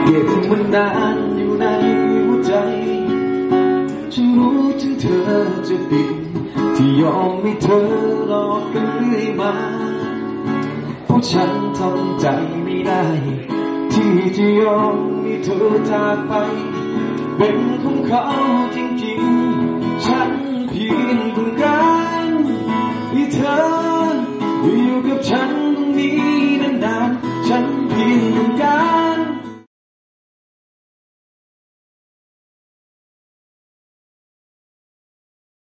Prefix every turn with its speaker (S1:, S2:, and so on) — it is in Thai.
S1: เก็บมันนานอยู่ในหัวใจฉันรู้ถึงเธอจะผิดที่ยอมให้เธอหลอกกันเรื่อยมาเพราะฉันทำใจไม่ได้ที่จะยอมให้เธอจากไปเป็นของเขาจริงๆฉันเพียงต้องการให้เธออยู่กับฉันตรงนี้